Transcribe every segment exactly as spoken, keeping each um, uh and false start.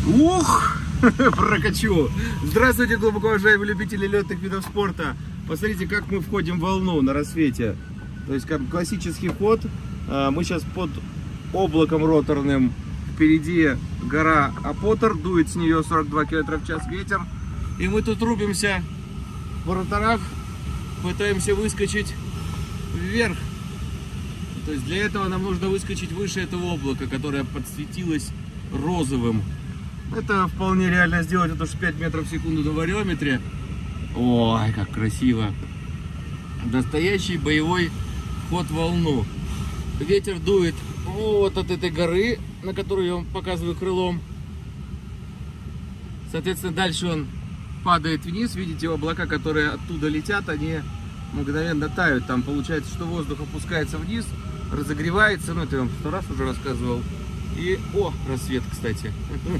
Ух, прокачу. Здравствуйте, глубоко уважаемые любители летных видов спорта. Посмотрите, как мы входим в волну на рассвете. То есть, как классический ход. Мы сейчас под облаком роторным. Впереди гора Апотер, дует с нее сорок два километра в час ветер. И мы тут рубимся в роторах, пытаемся выскочить вверх. То есть для этого нам нужно выскочить выше этого облака, которое подсветилось розовым. Это вполне реально сделать, это уж пять метров в секунду на вариометре. Ой, как красиво. Настоящий боевой вход в волну. Ветер дует вот от этой горы, на которую я вам показываю крылом. Соответственно, дальше он падает вниз. Видите, облака, которые оттуда летят, они мгновенно тают. Там получается, что воздух опускается вниз, разогревается. Ну, это я вам сто раз уже рассказывал. И, о, рассвет, кстати.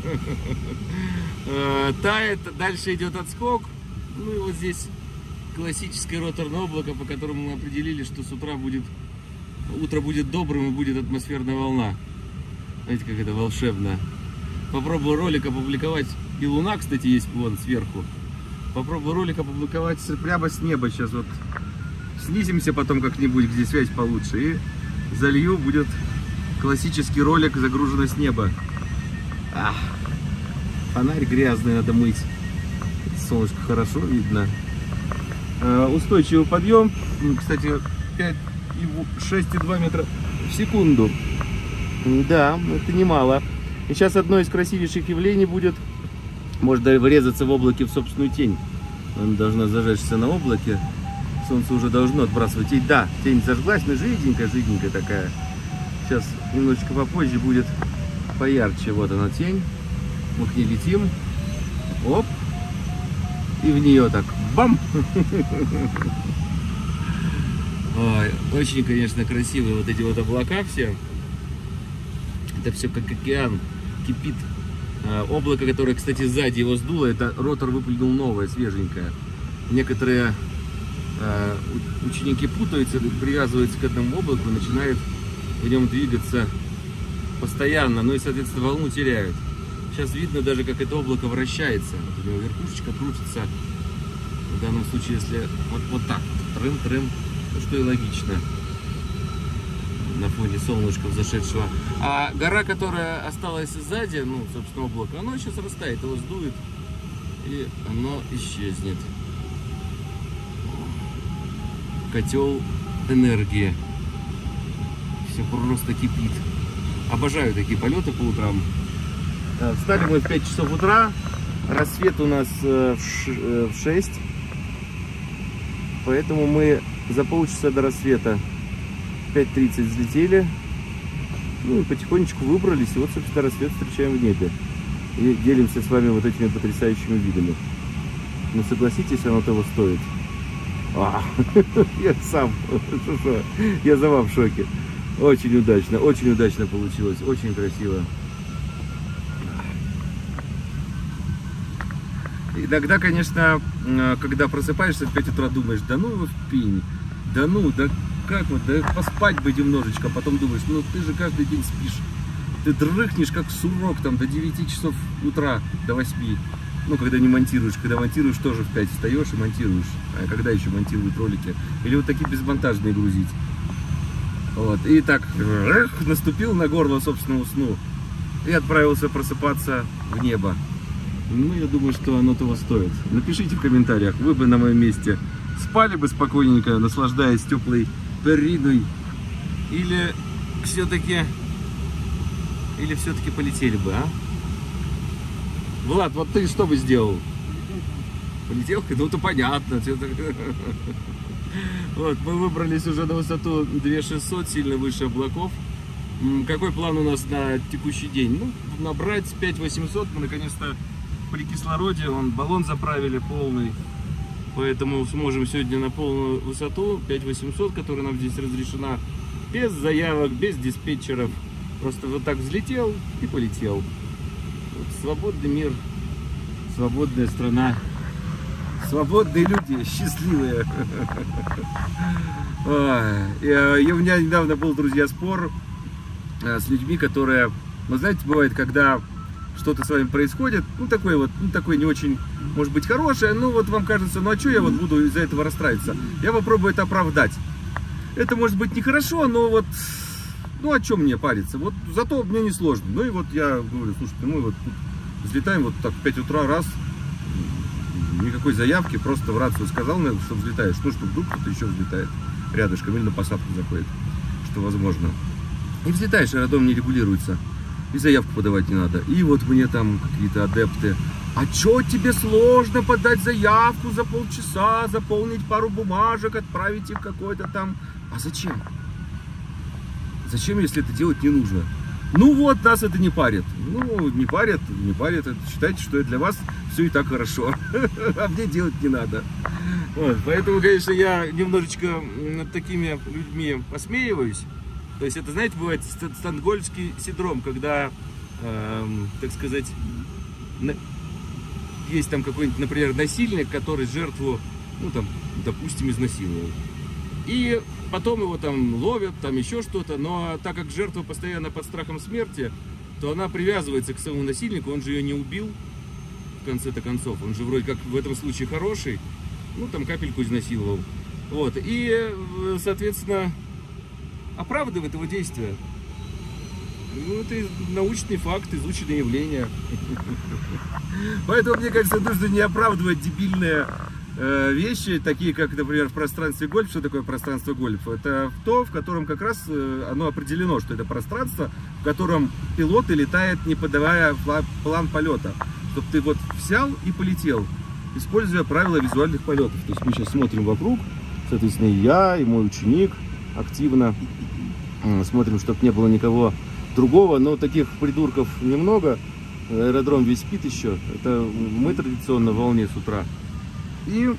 Тает, дальше идет отскок. Ну и вот здесь классическое роторное облако, по которому мы определили, что с утра будет, утро будет добрым и будет атмосферная волна. Знаете, как это волшебно. Попробую ролик опубликовать. И луна, кстати, есть вон сверху. Попробую ролик опубликовать прямо с неба. Сейчас вот снизимся потом как-нибудь, где связь получше. И залью, будет классический ролик, загруженный с неба. Ах, фонарь грязный, надо мыть. Солнышко хорошо видно. Э, устойчивый подъем. Кстати, шесть и два метра в секунду. Да, это немало. И сейчас одно из красивейших явлений будет. Может даже врезаться в облаке в собственную тень. Она должна зажечься на облаке. Солнце уже должно отбрасывать тень. Да, тень зажглась, но жиденькая, жиденькая такая. Сейчас немножечко попозже будет поярче. Вот она тень. Мы к ней летим. Оп. И в нее так бам. Ой, очень, конечно, красивые вот эти вот облака все. Это все как океан, кипит. Облако, которое, кстати, сзади его сдуло, это ротор выплюнул новое, свеженькое. Некоторые э, ученики путаются, привязываются к этому облаку, начинают в нем двигаться постоянно, ну и, соответственно, волну теряют. Сейчас видно даже, как это облако вращается. Вот у него верхушечка крутится. В данном случае, если вот, вот так, трым-трым, ну, что и логично на фоне солнышка взошедшего. А гора, которая осталась сзади, ну, собственно, облако, оно сейчас растает, его сдует, и оно исчезнет. Котел энергии. Все просто кипит. Обожаю такие полеты по утрам. Встали мы в пять часов утра. Рассвет у нас в шесть. Поэтому мы за полчаса до рассвета в пять тридцать взлетели, ну и потихонечку выбрались, и вот, собственно, рассвет встречаем в небе. И делимся с вами вот этими потрясающими видами. Но согласитесь, оно того стоит. А, я сам, я сама в шоке. Очень удачно, очень удачно получилось, очень красиво. Иногда, конечно, когда просыпаешься в пять утра, думаешь, да ну его в пень, да ну, да как вот, да поспать бы немножечко, а потом думаешь, ну ты же каждый день спишь, ты дрыхнешь как сурок там до девяти часов утра, до восьми, ну когда не монтируешь, когда монтируешь тоже в пять встаешь и монтируешь, а когда еще монтируют ролики, или вот такие безмонтажные грузить. Вот, и так наступил на горло собственному сну и отправился просыпаться в небо. Ну, я думаю, что оно того стоит. Напишите в комментариях, вы бы на моем месте спали бы спокойненько, наслаждаясь теплой периной, или все-таки или все-таки полетели бы, а? Влад, вот ты что бы сделал? Полетел? Ну, то понятно. Вот, мы выбрались уже на высоту две тысячи шестьсот, сильно выше облаков. Какой план у нас на текущий день? Ну, набрать пять тысяч восемьсот. Мы наконец-то при кислороде, он баллон заправили полный. Поэтому сможем сегодня на полную высоту пять тысяч восемьсот, которая нам здесь разрешена. Без заявок, без диспетчеров. Просто вот так взлетел и полетел. Вот, свободный мир, свободная страна. Свободные люди, счастливые. И у меня недавно был, друзья, спор с людьми, которые, вы знаете, бывает, когда что-то с вами происходит, ну, такое вот, ну, такое не очень, может быть, хорошее, ну, вот вам кажется, ну, а что я вот буду из-за этого расстраиваться? Я попробую это оправдать. Это может быть нехорошо, но вот, ну, о чем мне париться? Вот зато мне не сложно. Ну, и вот я говорю, слушайте, мы вот тут взлетаем вот так в пять утра раз, никакой заявки, просто в рацию сказал, что взлетаешь, ну, что вдруг кто-то еще взлетает рядышком или на посадку заходит, что возможно. И взлетаешь, аэродром не регулируется, и заявку подавать не надо. И вот мне там какие-то адепты: а чё тебе сложно подать заявку за полчаса, заполнить пару бумажек, отправить их какой-то там? А зачем? Зачем, если это делать не нужно? Ну вот, нас это не парит. Ну, не парит, не парит. Считайте, что это для вас все и так хорошо. А мне делать не надо. Вот, поэтому, конечно, я немножечко над такими людьми посмеиваюсь. То есть это, знаете, бывает стокгольмский синдром, когда, эм, так сказать, на... есть там какой-нибудь, например, насильник, который жертву, ну там, допустим, изнасиловал. И потом его там ловят, там еще что-то, но так как жертва постоянно под страхом смерти, то она привязывается к своему насильнику, он же ее не убил, в конце-то концов, он же вроде как в этом случае хороший, ну там капельку изнасиловал. Вот, и, соответственно, оправдывает его действия. Ну, это научный факт, изученное явление. Поэтому, мне кажется, нужно не оправдывать дебильные э, вещи, такие как, например, в пространстве гольф. Что такое пространство гольф? Это то, в котором как раз э, оно определено, что это пространство, в котором пилот и летает, не подавая план полета. Чтобы ты вот взял и полетел, используя правила визуальных полетов. То есть мы сейчас смотрим вокруг, соответственно, и я, и мой ученик активно смотрим, чтобы не было никого другого, но таких придурков немного. Аэродром весь спит еще. Это мы традиционно в волне с утра. И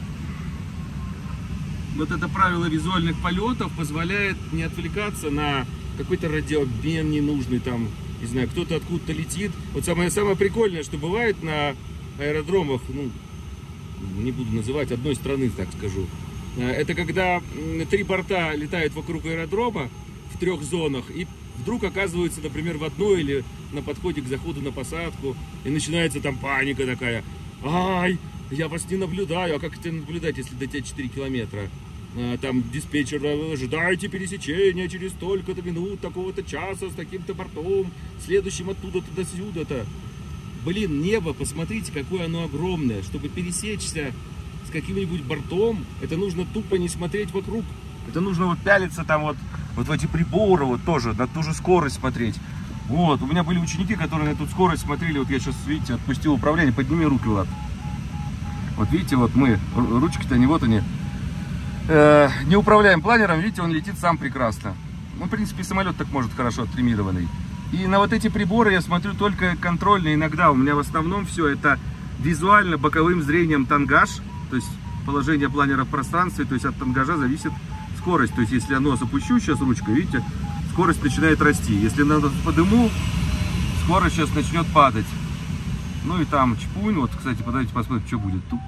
вот это правило визуальных полетов позволяет не отвлекаться на какой-то радиообмен ненужный, там, не знаю, кто-то откуда-то летит. Вот самое, самое прикольное, что бывает на аэродромах, ну, не буду называть одной страны, так скажу, это когда три борта летают вокруг аэродрома в трех зонах и вдруг оказываются, например, в одной или на подходе к заходу на посадку, и начинается там паника такая: ай, я вас не наблюдаю. А как это наблюдать, если до тебя четыре километра? Там диспетчер: ожидайте пересечения через столько-то минут, такого-то часа, с таким-то бортом, следующим оттуда-то до сюда-то. Блин, небо, посмотрите, какое оно огромное. Чтобы пересечься с каким-нибудь бортом, это нужно тупо не смотреть вокруг. Это нужно вот пялиться там вот, вот в эти приборы, вот тоже на ту же скорость смотреть. Вот, у меня были ученики, которые на эту скорость смотрели. Вот я сейчас, видите, отпустил управление. Подними руки, Влад. Вот видите, вот мы, ручки-то не вот они. Э, не управляем планером, видите, он летит сам прекрасно. Ну, в принципе, самолет так может хорошо оттримированный. И на вот эти приборы я смотрю только контрольные иногда. У меня в основном все это визуально боковым зрением тангаж. То есть положение планера в пространстве. То есть от тангажа зависит скорость. То есть если я нос опущу сейчас ручкой, видите, скорость начинает расти. Если надо подыму, скорость сейчас начнет падать. Ну и там чпунь. Вот, кстати, подайте посмотрите, что будет. Тук.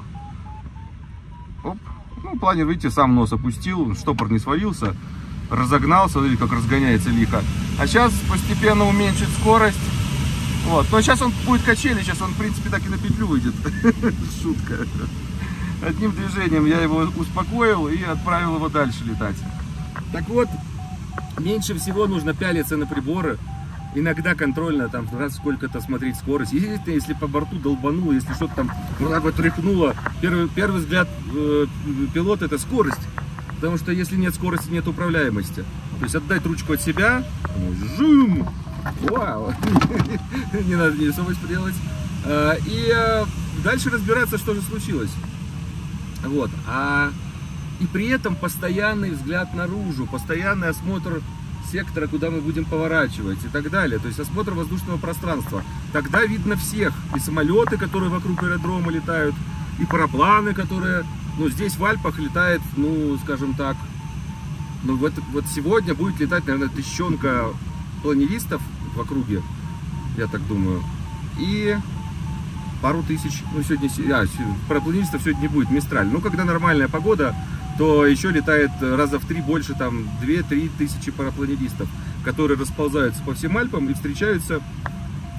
Оп. Ну, планер, видите, сам нос опустил, штопор не свалился, разогнался, смотрите, как разгоняется лихо. А сейчас постепенно уменьшить скорость. Вот. Но сейчас он будет качели, сейчас он, в принципе, так и на петлю выйдет. Шутка. Одним движением я его успокоил и отправил его дальше летать. Так вот, меньше всего нужно пялиться на приборы. Иногда контрольно, там, раз сколько-то смотреть скорость. Естественно, если по борту долбануло, если что-то там вот так вот тряхнуло, первый, первый взгляд э, пилота — это скорость. Потому что если нет скорости, нет управляемости. То есть отдать ручку от себя, жум, вау, не надо не особо делать. И дальше разбираться, что же случилось. Вот. А и при этом постоянный взгляд наружу, постоянный осмотр сектора, куда мы будем поворачивать и так далее. То есть осмотр воздушного пространства. Тогда видно всех. И самолеты, которые вокруг аэродрома летают, и парапланы, которые, ну, здесь в Альпах летает, ну, скажем так, ну, вот, вот сегодня будет летать, наверное, тысячонка планеристов в округе, я так думаю. И пару тысяч, ну, сегодня, а, парапланеристов сегодня не будет, Мистраль. Ну, когда нормальная погода, то еще летает раза в три больше, там, две-три тысячи парапланеристов, которые расползаются по всем Альпам и встречаются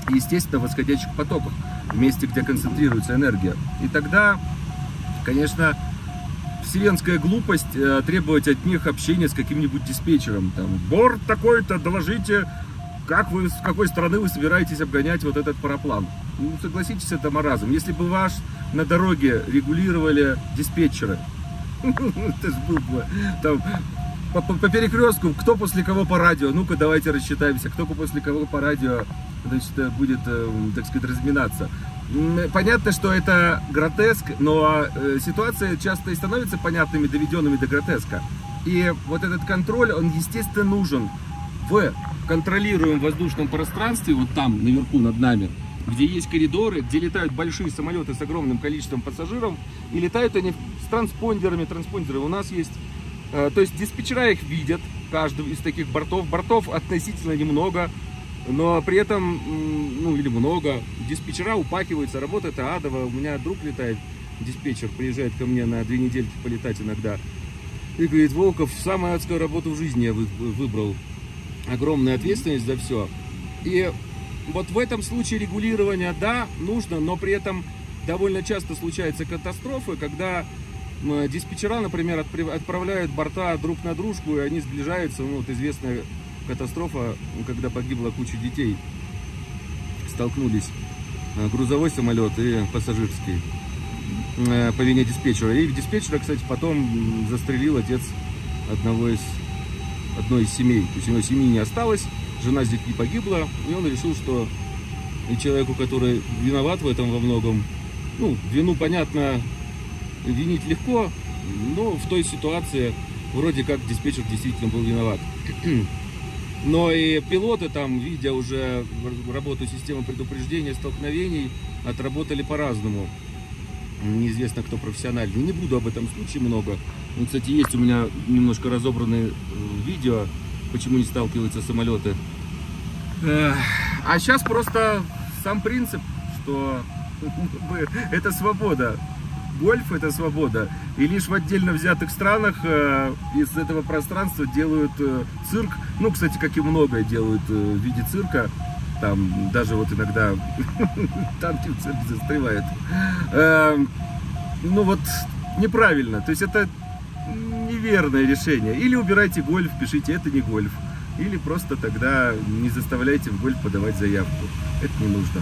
естественно, восходящих потоках, в месте, где концентрируется энергия. И тогда, конечно, вселенская глупость э, требовать от них общения с каким-нибудь диспетчером. Там, борт такой-то, доложите, как вы, с какой стороны вы собираетесь обгонять вот этот параплан. Ну, согласитесь, это маразм. Если бы ваш на дороге регулировали диспетчеры, это ж был бы там по, по, по перекрестку, кто после кого по радио, ну-ка давайте рассчитаемся, кто после кого по радио, значит, будет, так сказать, разминаться. Понятно, что это гротеск, но ситуация часто и становится понятными, доведенными до гротеска. И вот этот контроль, он, естественно, нужен в контролируемом воздушном пространстве, вот там, наверху, над нами, где есть коридоры, где летают большие самолеты с огромным количеством пассажиров, и летают они с транспондерами. Транспондеры у нас есть, э, то есть диспетчера их видят, каждый из таких бортов. Бортов относительно немного, но при этом, ну или много, диспетчера упахиваются, работа это адово. У меня друг летает, диспетчер, приезжает ко мне на две недельки полетать иногда, и говорит: Волков, самую адскую работу в жизни я выбрал. Огромная ответственность за все. И вот в этом случае регулирование, да, нужно, но при этом довольно часто случаются катастрофы, когда диспетчера, например, отправляют борта друг на дружку, и они сближаются. Ну, вот известная катастрофа, когда погибла куча детей. Столкнулись грузовой самолет и пассажирский по вине диспетчера. И диспетчера, кстати, потом застрелил отец одного из, одной из семей. То есть у него семьи не осталось. Жена с детьми погибла, и он решил, что и человеку, который виноват в этом во многом, ну, вину, понятно, винить легко, но в той ситуации вроде как диспетчер действительно был виноват. Но и пилоты там, видя уже работу системы предупреждения столкновений, отработали по-разному. Неизвестно, кто профессиональный. Не буду об этом случае много. Ну, кстати, есть у меня немножко разобранные видео, почему не сталкиваются самолеты. А сейчас просто сам принцип, что это свобода. Гольф — это свобода. И лишь в отдельно взятых странах э, из этого пространства делают э, цирк. Ну, кстати, как и многое делают э, в виде цирка. Там даже вот иногда танки в цирке застревают. Э, ну вот неправильно. То есть это неверное решение. Или убирайте гольф, пишите: это не гольф. Или просто тогда не заставляйте в гольф подавать заявку. Это не нужно.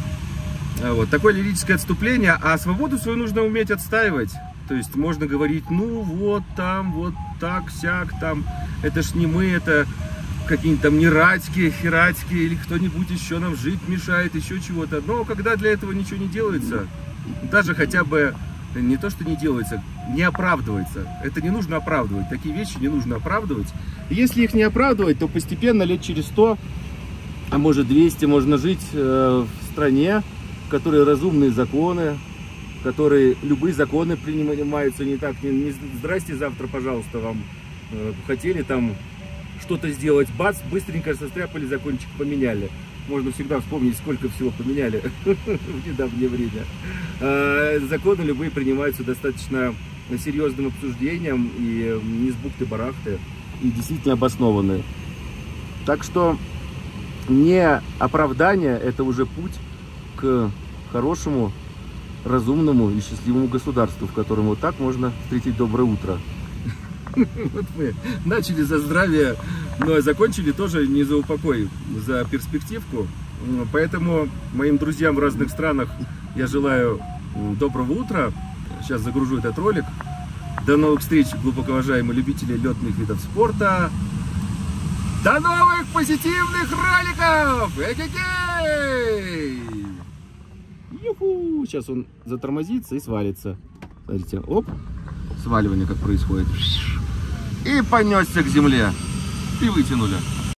Вот такое лирическое отступление, а свободу свою нужно уметь отстаивать. То есть можно говорить: ну вот там, вот так, сяк, там, это ж не мы, это какие-нибудь там нерадьки, херадьки или кто-нибудь еще нам жить мешает, еще чего-то. Но когда для этого ничего не делается, даже хотя бы не то, что не делается, не оправдывается. Это не нужно оправдывать, такие вещи не нужно оправдывать. Если их не оправдывать, то постепенно лет через сто, а может двести, можно жить э, в стране, в которой разумные законы, в которой любые законы принимаются не так, не, не здрасте, завтра, пожалуйста, вам э, хотели там что-то сделать, бац, быстренько состряпали, закончик поменяли. Можно всегда вспомнить, сколько всего поменяли в недавнее время. Э, законы любые принимаются достаточно серьезным обсуждением и не с бухты-барахты, и действительно обоснованные. Так что не оправдание, это уже путь к хорошему, разумному и счастливому государству, в котором вот так можно встретить доброе утро. Вот мы начали за здравие, но закончили тоже не за упокой, за перспективку. Поэтому моим друзьям в разных странах я желаю доброго утра. Сейчас загружу этот ролик. До новых встреч, глубоко уважаемые любители летных видов спорта. До новых позитивных роликов! Эй-эй-эй! Юху! Сейчас он затормозится и свалится. Смотрите, оп, сваливание как происходит. И понесся к земле. И вытянули.